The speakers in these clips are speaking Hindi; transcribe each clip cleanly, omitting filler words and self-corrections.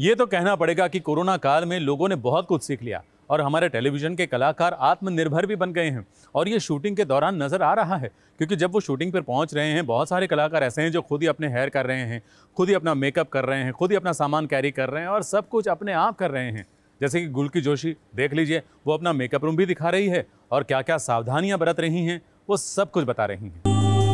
ये तो कहना पड़ेगा कि कोरोना काल में लोगों ने बहुत कुछ सीख लिया और हमारे टेलीविजन के कलाकार आत्मनिर्भर भी बन गए हैं। और ये शूटिंग के दौरान नजर आ रहा है, क्योंकि जब वो शूटिंग पर पहुंच रहे हैं, बहुत सारे कलाकार ऐसे हैं जो खुद ही अपने हेयर कर रहे हैं, खुद ही अपना मेकअप कर रहे हैं, खुद ही अपना सामान कैरी कर रहे हैं और सब कुछ अपने आप कर रहे हैं। जैसे कि गुल्की जोशी, देख लीजिए, वो अपना मेकअप रूम भी दिखा रही है और क्या क्या सावधानियां बरत रही हैं वो सब कुछ बता रही हैं।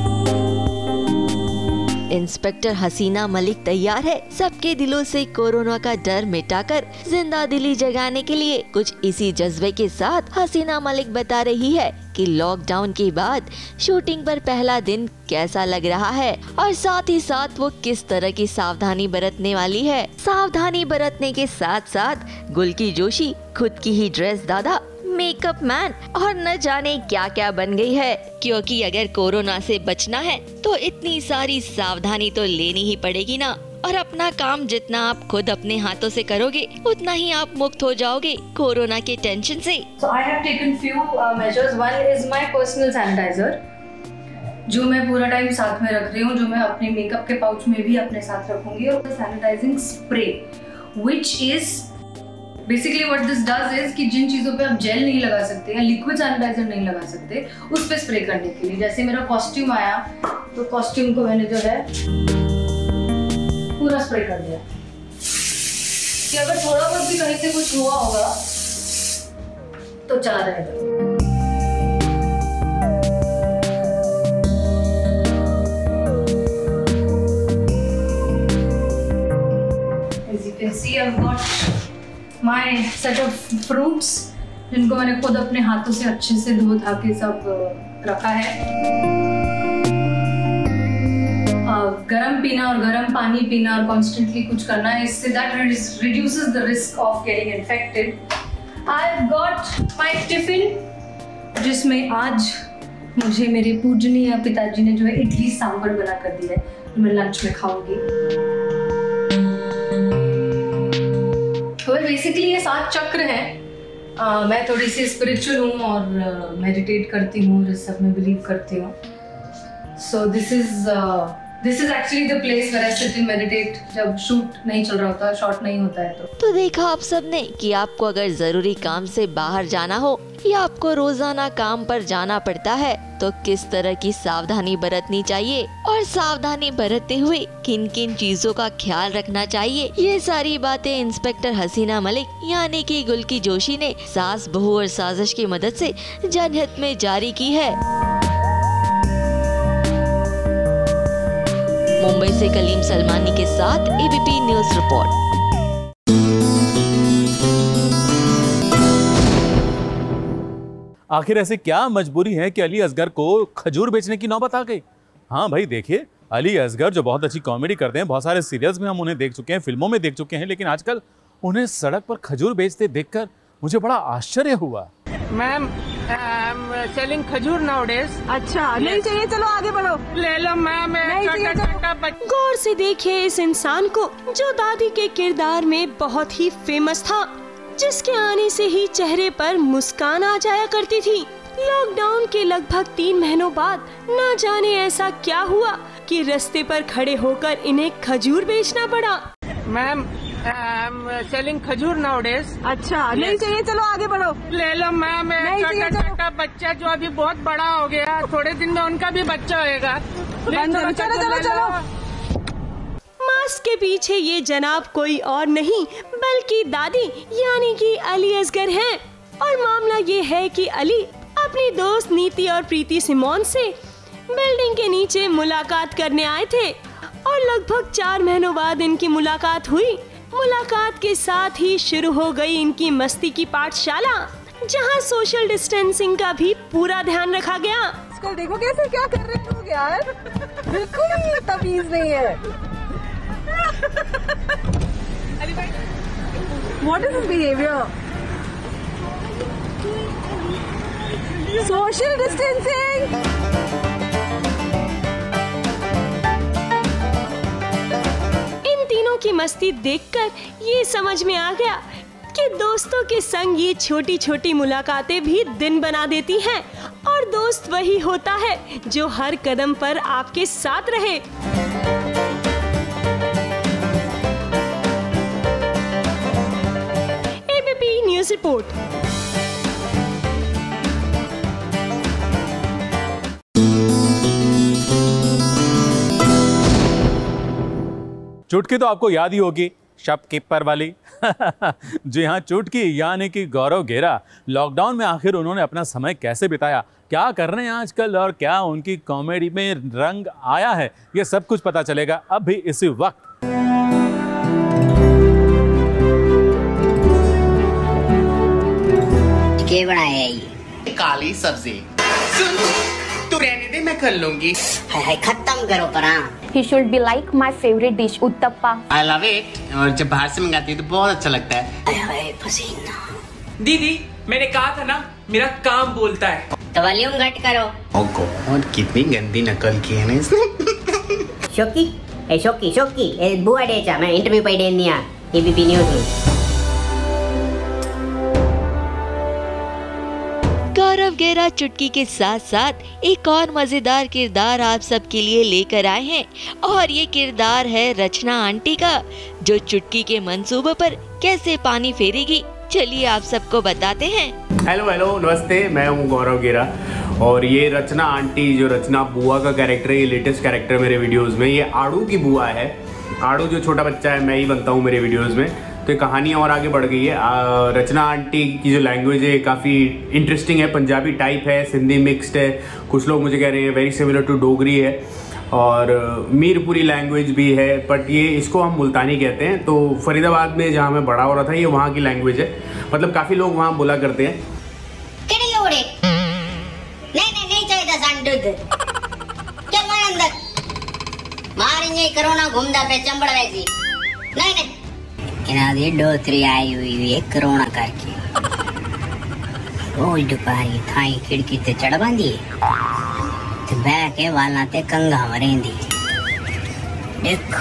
इंस्पेक्टर हसीना मलिक तैयार है सबके दिलों से कोरोना का डर मिटाकर जिंदा दिली जगाने के लिए। कुछ इसी जज्बे के साथ हसीना मलिक बता रही है कि लॉकडाउन के बाद शूटिंग पर पहला दिन कैसा लग रहा है और साथ ही साथ वो किस तरह की सावधानी बरतने वाली है। सावधानी बरतने के साथ साथ गुल्की जोशी खुद की ही ड्रेस दादा, मेकअप मैन और न जाने क्या क्या बन गई है, क्योंकि अगर कोरोना से बचना है तो इतनी सारी सावधानी तो लेनी ही पड़ेगी ना। और अपना काम जितना आप खुद अपने हाथों से करोगे उतना ही आप मुक्त हो जाओगे कोरोना के टेंशन से। So I have taken few measures. One is my personal sanitizer, जो मैं पूरा टाइम साथ में रख रही हूँ, जो मैं अपने मेकअप के पाउच में भी अपने साथ रखूंगी, और sanitising spray, which is basically what this does is कि जिन चीज़ों पे आप जेल नहीं लगा सकते या लिक्विड सैनिटाइजर नहीं लगा सकते उस पे स्प्रे करने के लिए। जैसे मेरा कॉस्ट्यूम आया तो कॉस्ट्यूम को मैंने जो है पूरा स्प्रे कर दिया कि अगर थोड़ा बहुत भी कहीं से कुछ हुआ होगा तो चला जाएगा। As you can see, I've got my set of fruits, जिनको मैंने खुद अपने हाथों से अच्छे से धो धा के सब रखा है। गरम पीना और गरम पानी पीना और कॉन्स्टेंटली कुछ करना है, इससे that reduces the risk of getting infected. I've got my tiffin, जिसमें आज मुझे मेरे पूजनीय पिताजी ने जो है इडली सांभर बना कर दिया है, मैं लंच में खाऊंगी। बेसिकली ये 7 चक्र हैं। मैं थोड़ी सी स्पिरिचुअल हूँ और मेडिटेट करती हूँ, इस सब में बिलीव करती हूँ। So this is actually the place where I sit and meditate जब शूट नहीं चल रहा होता, शॉट नहीं होता है तो देखा आप सबने कि आपको अगर जरूरी काम से बाहर जाना हो या आपको रोजाना काम पर जाना पड़ता है तो किस तरह की सावधानी बरतनी चाहिए और सावधानी बरतते हुए किन किन चीजों का ख्याल रखना चाहिए, ये सारी बातें इंस्पेक्टर हसीना मलिक यानी कि गुल्की जोशी ने सास बहू और साजिश की मदद से जनहित में जारी की है। मुंबई से कलीम सलमानी के साथ एबीपी न्यूज रिपोर्ट। आखिर ऐसी क्या मजबूरी है कि अली असगर को खजूर बेचने की नौबत आ गई? हाँ भाई देखिए, अली असगर जो बहुत अच्छी कॉमेडी करते हैं, बहुत सारे सीरियल्स में हम उन्हें देख चुके हैं, फिल्मों में देख चुके हैं, लेकिन आजकल उन्हें सड़क पर खजूर बेचते देखकर मुझे बड़ा आश्चर्य हुआ। मैम, सेलिंग खजूर नाउडेज। अच्छा, नहीं चाहिए, चलो आगे बढ़ो। ले लो मैम। गौर से देखिए इस इंसान को जो दादी के किरदार में बहुत ही फेमस था, जिसके आने से ही चेहरे पर मुस्कान आ जाया करती थी। लॉकडाउन के लगभग 3 महीनों बाद न जाने ऐसा क्या हुआ कि रास्ते पर खड़े होकर इन्हें खजूर बेचना पड़ा। मैम, सेलिंग खजूर नाउडेज। अच्छा, नहीं चाहिए, चलो आगे बढ़ो। ले लो मैम। छोटा बच्चा जो अभी बहुत बड़ा हो गया, थोड़े दिन में उनका भी बच्चा होएगा। चलो। मास्क के पीछे ये जनाब कोई और नहीं बल्कि दादी यानी कि अली असगर हैं। और मामला ये है कि अली अपनी दोस्त नीति और प्रीति सिमोन से बिल्डिंग के नीचे मुलाकात करने आए थे और लगभग 4 महीनों बाद इनकी मुलाकात हुई। मुलाकात के साथ ही शुरू हो गई इनकी मस्ती की पाठशाला, जहां सोशल डिस्टेंसिंग का भी पूरा ध्यान रखा गया। आजकल देखो कैसे क्या कर रहे लोग यार, बिल्कुल तमीज नहीं है। What is this behavior? Social distancing. इन तीनों की मस्ती देखकर ये समझ में आ गया कि दोस्तों के संग ये छोटी छोटी मुलाकातें भी दिन बना देती हैं और दोस्त वही होता है जो हर कदम पर आपके साथ रहे। विशेष रिपोर्ट। चुटकी तो आपको याद ही होगी, शॉपकीपर वाली। जी हाँ, चुटकी यानी कि गौरव गेरा। लॉकडाउन में आखिर उन्होंने अपना समय कैसे बिताया, क्या कर रहे हैं आजकल और क्या उनकी कॉमेडी में रंग आया है, ये सब कुछ पता चलेगा अभी इसी वक्त। क्या बनाया है ये? काली सब्जी। तू रहने दे, मैं कर लूंगी। हाय खत्म करो परा। He should be like my favorite dish, uttappa. I love it। और जब बाहर से मंगाती है तो बहुत अच्छा लगता है। हाय पसीना। दीदी मैंने कहा था ना, मेरा काम बोलता है। तो वॉल्यूम घट करो। ओह गॉड, कितनी गंदी नकल की है ना इसने। शोकी ए बुआ डेचा मैं इंटरव्यू पे देनिया एबीपी न्यूज़ में। गौरव गेरा चुटकी के साथ साथ एक और मजेदार किरदार आप सबके लिए लेकर आए हैं और ये किरदार है रचना आंटी का, जो चुटकी के मंसूबे पर कैसे पानी फेरेगी। चलिए आप सबको बताते हैं। हेलो नमस्ते, मैं हूँ गौरव गेरा और ये रचना आंटी, जो रचना बुआ का कैरेक्टर है, ये लेटेस्ट कैरेक्टर मेरे वीडियोस में। ये आड़ू की बुआ है। आड़ू जो छोटा बच्चा है, मैं ही बनता हूँ मेरे वीडियोस में। तो ये कहानी और आगे बढ़ गई है। रचना आंटी की जो लैंग्वेज है काफ़ी इंटरेस्टिंग है, पंजाबी टाइप है, सिंधी मिक्स्ड है। कुछ लोग मुझे कह रहे हैं वेरी सिमिलर टू डोगरी है और मीरपुरी लैंग्वेज भी है, बट ये इसको हम मुल्तानी कहते हैं। तो फरीदाबाद में जहाँ मैं बड़ा हो रहा था, ये वहाँ की लैंग्वेज है। मतलब काफ़ी लोग वहाँ बोला करते हैं। नहीं चाहिए सांडूद। चल मार अंदर। मारेंगे कोरोना घूमदा पे चंबड़ वैसी। नहीं इनादी डोतरी आई हुई है कोरोना करके। रोज दोपहरी थाई खिड़की ते चढ़ बांधी ते बह के वाला ते कंगा वरेंदी। देखो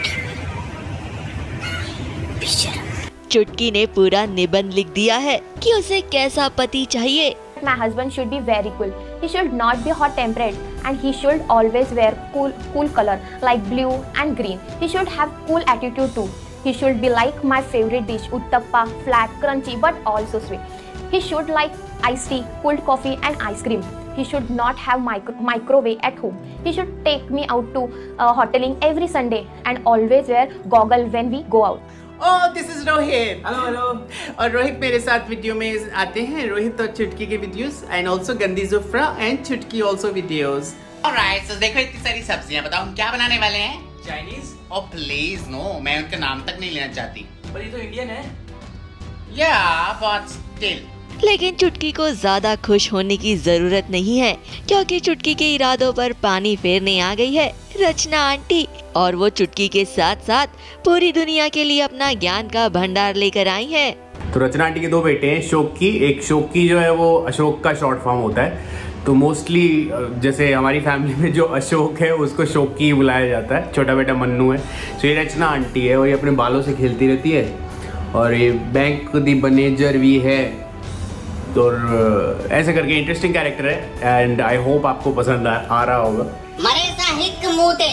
चुटकी ने पूरा निबंध लिख दिया है कि उसे कैसा पति चाहिए। My husband should be very cool. He should not be hot-tempered and he should always wear cool color like blue and green. He should have cool attitude too. He should be like my favorite dish, uttappa, flat, crunchy but also sweet. He should like iced tea, cold coffee and ice cream. He should not have microwave at home. He should take me out to hoteling every Sunday and always wear goggle when we go out. Oh this is Rohit. Hello. और रोहित मेरे साथ वीडियो में आते हैं। रोहित और चुटकी के वीडियोस एंड आल्सो गंदी जुफ्रा and Chutki also videos. Alright, so देखो इतनी सारी सब्जियां, बताओ हम क्या बनाने वाले हैं? चाइनीज। ओह प्लीज नो, मैं उनका नाम तक नहीं लेना चाहती। पर ये तो इंडियन है। या बट स्टिल। लेकिन चुटकी को ज्यादा खुश होने की जरूरत नहीं है, क्योंकि चुटकी के इरादों पर पानी फेरने आ गई है रचना आंटी और वो चुटकी के साथ साथ पूरी दुनिया के लिए अपना ज्ञान का भंडार लेकर आई है। तो रचना आंटी के दो बेटे हैं, शोकी। एक शोकी जो है वो अशोक का शॉर्ट फॉर्म होता है। तो मोस्टली जैसे हमारी फैमिली में जो अशोक है उसको शोकी ही बुलाया जाता है। छोटा बेटा मन्नू है। तो ये रचना आंटी है और ये अपने बालों से खेलती रहती है और ये बैंक दी मैनेजर भी है। तो ऐसे करके इंटरेस्टिंग कैरेक्टर है एंड आई होप आपको पसंद आ रहा होगा। मरे सा हिक मूते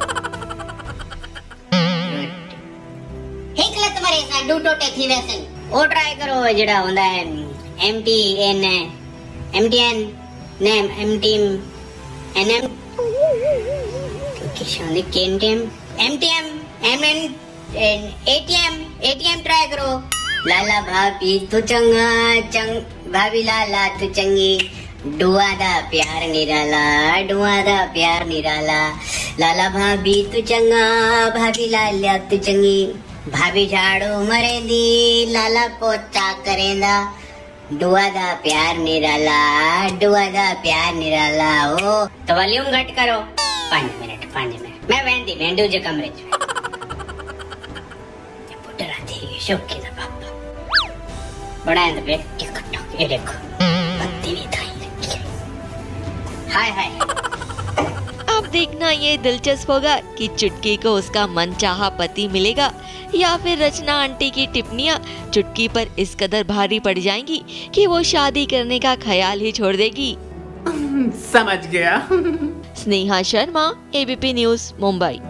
हिक लत मरे सा दू टोटे थी वैसे ओ ट्राई करो जेड़ा होंदा है MTN नेम MTM किशन दी केनटेम MTM ATM ट्राई करो। लाला भाभी तू चंगा भाभी लाला तू चंगी, डुआ दा प्यार निराला लाला भाभी तू चंगा भाभी लाला तू चंगी, भाभी झाड़ू मरेंदी लाला पोचा करेंदा, डुआ दा प्यार निराला ओ। तो वॉल्यूम घट करो। 5 मिनट मैं वेंदी जो कमरे च पुटरा थी शोकी दा पापा बनाए तो बेट टिकटॉक ये देखो पत्ती भी थाई। हाय अब देखना ये दिलचस्प होगा कि चुटकी को उसका मनचाहा पति मिलेगा या फिर रचना आंटी की टिप्पणियां चुटकी पर इस कदर भारी पड़ जाएंगी कि वो शादी करने का ख्याल ही छोड़ देगी। समझ गया। Sneha Sharma, ABP news, Mumbai.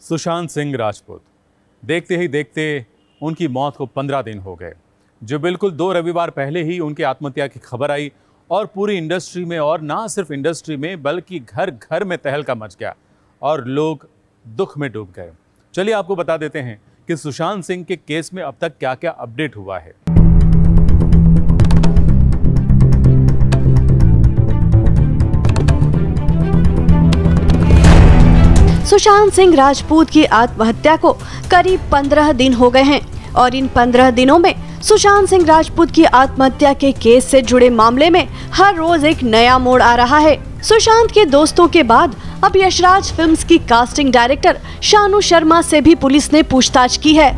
सुशांत सिंह राजपूत। देखते ही देखते उनकी मौत को 15 दिन हो गए, जो बिल्कुल 2 रविवार पहले ही उनकी आत्महत्या की खबर आई और पूरी इंडस्ट्री में, और ना सिर्फ इंडस्ट्री में बल्कि घर घर में तहलका मच गया और लोग दुख में डूब गए। चलिए आपको बता देते हैं कि सुशांत सिंह के केस में अब तक क्या क्या अपडेट हुआ है। सुशांत सिंह राजपूत की आत्महत्या को करीब 15 दिन हो गए हैं और इन 15 दिनों में सुशांत सिंह राजपूत की आत्महत्या के केस से जुड़े मामले में हर रोज एक नया मोड़ आ रहा है। सुशांत के दोस्तों के बाद अब यशराज फिल्म्स की कास्टिंग डायरेक्टर शानू शर्मा से भी पुलिस ने पूछताछ की है।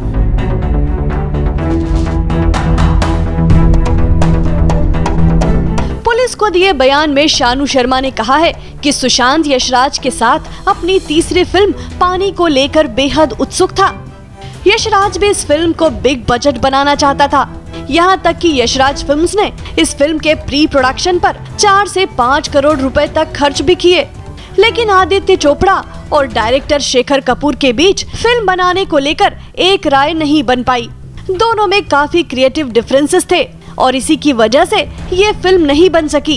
पुलिस को दिए बयान में शानू शर्मा ने कहा है कि सुशांत यशराज के साथ अपनी तीसरी फिल्म पानी को लेकर बेहद उत्सुक था। यशराज भी इस फिल्म को बिग बजट बनाना चाहता था। यहाँ तक कि यशराज फिल्म्स ने इस फिल्म के प्री प्रोडक्शन पर 4 से 5 करोड़ रुपए तक खर्च भी किए, लेकिन आदित्य चोपड़ा और डायरेक्टर शेखर कपूर के बीच फिल्म बनाने को लेकर एक राय नहीं बन पाई। दोनों में काफी क्रिएटिव डिफरेंसेस थे और इसी की वजह से ये फिल्म नहीं बन सकी।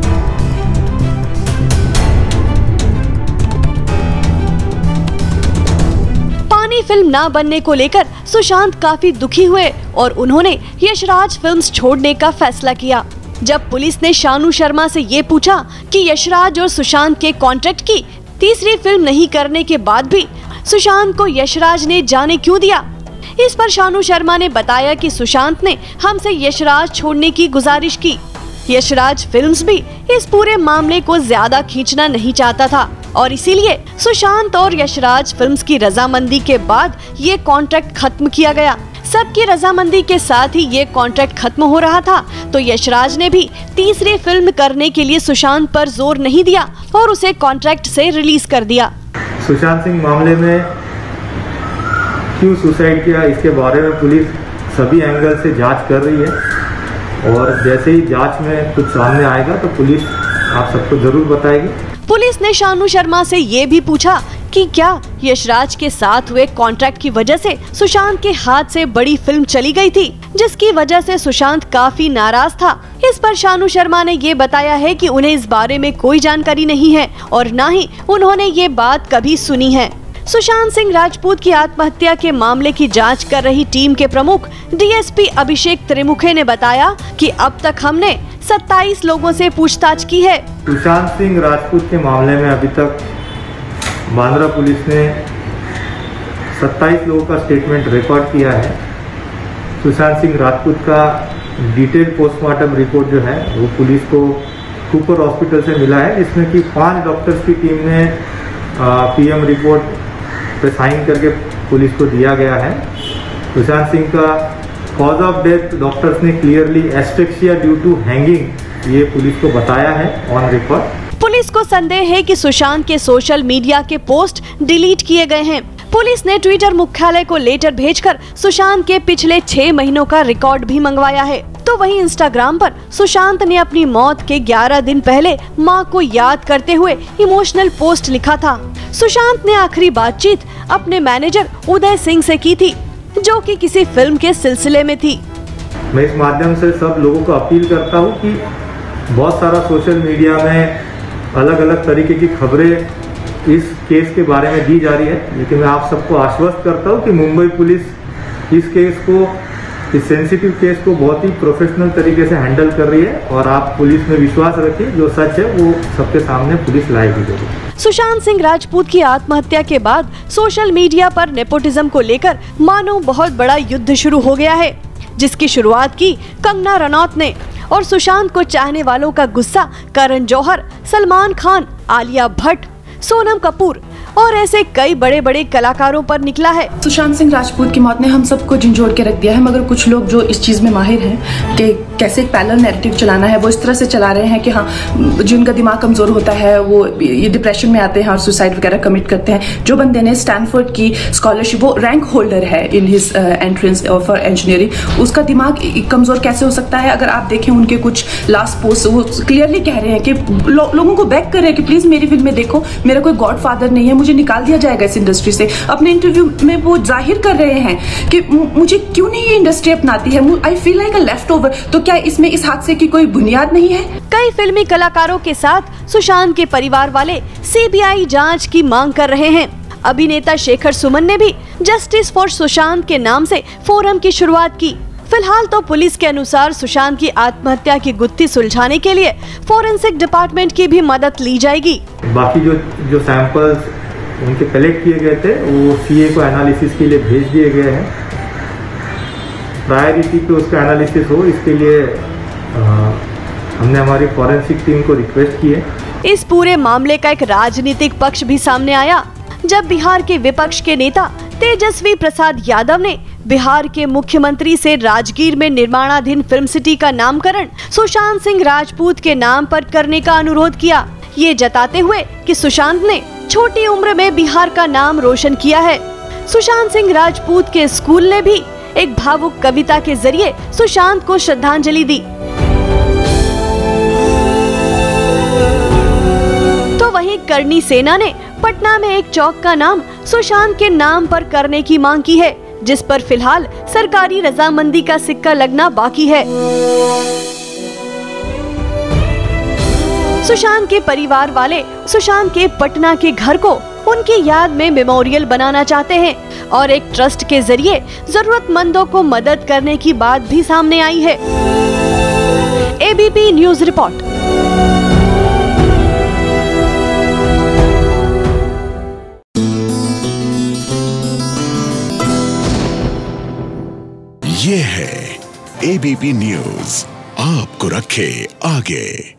पानी फिल्म ना बनने को लेकर सुशांत काफी दुखी हुए और उन्होंने यशराज फिल्म्स छोड़ने का फैसला किया। जब पुलिस ने शानू शर्मा से ये पूछा कि यशराज और सुशांत के कॉन्ट्रैक्ट की तीसरी फिल्म नहीं करने के बाद भी सुशांत को यशराज ने जाने क्यों दिया, इस पर शानू शर्मा ने बताया कि सुशांत ने हमसे यशराज छोड़ने की गुजारिश की। यशराज फिल्म्स भी इस पूरे मामले को ज्यादा खींचना नहीं चाहता था और इसीलिए सुशांत और यशराज फिल्म्स की रजामंदी के बाद ये कॉन्ट्रैक्ट खत्म किया गया। सबकी रजामंदी के साथ ही ये कॉन्ट्रैक्ट खत्म हो रहा था, तो यशराज ने भी तीसरी फिल्म करने के लिए सुशांत पर जोर नहीं दिया और उसे कॉन्ट्रैक्ट से रिलीज कर दिया। सुशांत सिंह मामले में क्यों सुसाइड किया, इसके बारे में पुलिस सभी एंगल से जांच कर रही है और जैसे ही जांच में कुछ सामने आएगा तो पुलिस आप सबको जरूर बताएगी। पुलिस ने शानू शर्मा से ये भी पूछा कि क्या यशराज के साथ हुए कॉन्ट्रैक्ट की वजह से सुशांत के हाथ से बड़ी फिल्म चली गई थी, जिसकी वजह से सुशांत काफी नाराज था। इस पर शानू शर्मा ने ये बताया है कि उन्हें इस बारे में कोई जानकारी नहीं है और न ही उन्होंने ये बात कभी सुनी है। सुशांत सिंह राजपूत की आत्महत्या के मामले की जांच कर रही टीम के प्रमुख डीएसपी अभिषेक त्रिमुखे ने बताया कि अब तक हमने 27 लोगों से पूछताछ की है। सुशांत सिंह राजपूत के मामले में अभी तक बांद्रा पुलिस ने 27 लोगों का स्टेटमेंट रिकॉर्ड किया है। सुशांत सिंह राजपूत का डिटेल पोस्टमार्टम रिपोर्ट जो है वो पुलिस को कूपर हॉस्पिटल से मिला है, जिसमें कि 5 डॉक्टर्स की टीम ने पीएम रिपोर्ट पे साइन करके पुलिस को दिया गया है। सुशांत सिंह का कॉज ऑफ डेथ डॉक्टर्स ने clearly asphyxia due to hanging ये पुलिस को बताया है ऑन रिकॉर्ड। पुलिस को संदेह है कि सुशांत के सोशल मीडिया के पोस्ट डिलीट किए गए हैं। पुलिस ने ट्विटर मुख्यालय को लेटर भेजकर सुशांत के पिछले 6 महीनों का रिकॉर्ड भी मंगवाया है। तो वहीं इंस्टाग्राम पर सुशांत ने अपनी मौत के 11 दिन पहले मां को याद करते हुए इमोशनल पोस्ट लिखा था। सुशांत ने आखिरी बातचीत अपने मैनेजर उदय सिंह से की थी, जो कि किसी फिल्म के सिलसिले में थी। मैं इस माध्यम से सब लोगों को अपील करता हूँ कि बहुत सारा सोशल मीडिया में अलग अलग तरीके की खबरें इस केस के बारे में दी जा रही है, लेकिन मैं आप सबको आश्वस्त करता हूँ कि मुंबई पुलिस इस केस को, इस सेंसिटिव केस को बहुत ही प्रोफेशनल तरीके से हैंडल कर रही है और आप पुलिस में विश्वास रखिए, जो सच है वो सबके सामने पुलिस लाएगी जरूर। सुशांत सिंह राजपूत की आत्महत्या के बाद सोशल मीडिया पर नेपोटिज्म को लेकर मानो बहुत बड़ा युद्ध शुरू हो गया है, जिसकी शुरुआत की कंगना रनौत ने और सुशांत को चाहने वालों का गुस्सा करण जौहर, सलमान खान, आलिया भट्ट, सोनम कपूर और ऐसे कई बड़े बड़े कलाकारों पर निकला है। सुशांत सिंह राजपूत की मौत ने हम सबको झंझोड़ के रख दिया है, मगर कुछ लोग जो इस चीज़ में माहिर हैं कि कैसे एक पैरेलल नैरेटिव चलाना है, वो इस तरह से चला रहे हैं कि हाँ, जिनका दिमाग कमज़ोर होता है वो ये डिप्रेशन में आते हैं और सुसाइड वगैरह कमिट करते हैं। जो बंदे ने स्टैनफोर्ड की स्कॉलरशिप, वो रैंक होल्डर है in his entrance for engineering, उसका दिमाग कमज़ोर कैसे हो सकता है? अगर आप देखें उनके कुछ लास्ट पोस्ट, वो क्लियरली कह रहे हैं कि लोगों को बैक कर रहे हैं कि प्लीज़ मेरी फिल्म में देखो, मेरा कोई गॉड फादर नहीं है, मुझे निकाल दिया जाएगा इस इंडस्ट्री से। अपने इंटरव्यू में वो जाहिर कर रहे हैं कि मुझे क्यों नहीं ये इंडस्ट्री अपनाती है, I feel like a left over. तो क्या इसमें इस हादसे की कोई बुनियाद नहीं है? कई फिल्मी कलाकारों के साथ सुशांत के परिवार वाले सीबीआई जांच की मांग कर रहे हैं। अभिनेता शेखर सुमन ने भी जस्टिस फॉर सुशांत के नाम से फोरम की शुरुआत की। फिलहाल तो पुलिस के अनुसार सुशांत की आत्महत्या की गुत्थी सुलझाने के लिए फोरेंसिक डिपार्टमेंट की भी मदद ली जाएगी। बाकी जो सैंपल्स उनके कलेक्ट किए गए थे वो सीए को एनालिसिस के लिए भेज दिए गए हैं। प्रायोरिटी पे उसका एनालिसिस हो, इसके लिए हमने हमारी फॉरेंसिक टीम को रिक्वेस्ट की है। इस पूरे मामले का एक राजनीतिक पक्ष भी सामने आया जब बिहार के विपक्ष के नेता तेजस्वी प्रसाद यादव ने बिहार के मुख्यमंत्री से राजगीर में निर्माणाधीन फिल्म सिटी का नामकरण सुशांत सिंह राजपूत के नाम पर करने का अनुरोध किया, ये जताते हुए कि सुशांत ने छोटी उम्र में बिहार का नाम रोशन किया है। सुशांत सिंह राजपूत के स्कूल ने भी एक भावुक कविता के जरिए सुशांत को श्रद्धांजलि दी। तो वहीं करनी सेना ने पटना में एक चौक का नाम सुशांत के नाम पर करने की मांग की है, जिस पर फिलहाल सरकारी रजामंदी का सिक्का लगना बाकी है। सुशांत के परिवार वाले सुशांत के पटना के घर को उनकी याद में मेमोरियल बनाना चाहते हैं और एक ट्रस्ट के जरिए जरूरतमंदों को मदद करने की बात भी सामने आई है। ABP news report. ये है एबीपी न्यूज, आपको रखे आगे।